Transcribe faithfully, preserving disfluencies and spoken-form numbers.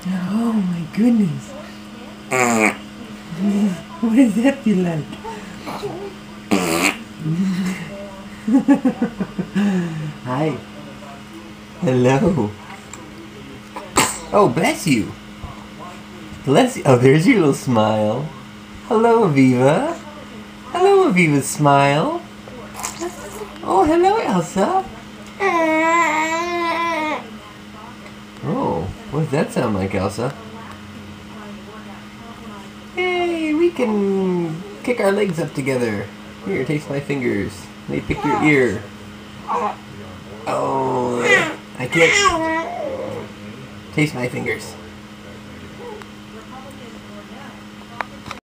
Oh my goodness. What does that feel like? Hi. Hello. Oh, bless you. Bless you. Oh, there's your little smile. Hello, Aviva. Hello, Aviva's smile. Oh, hello, Elsa. Oh, what does that sound like, Elsa? Hey, we can kick our legs up together. Here, taste my fingers. Let me pick your ear. Oh, I can't. Taste my fingers.